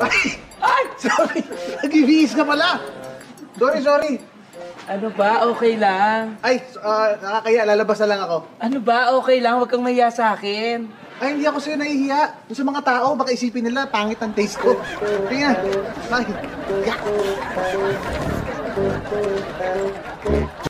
Ay! Sorry! Nag-ibihis ka pala! Sorry! Ano ba? Okay lang. Ay, nakakaya. Lalabas na lang ako. Ano ba? Okay lang. Huwag kang mahiya sa akin. Ay, hindi ako sa'yo nahihiya. Yung sa mga tao, baka isipin nila, pangit ang taste ko. Tingnan. Bye. Yeah.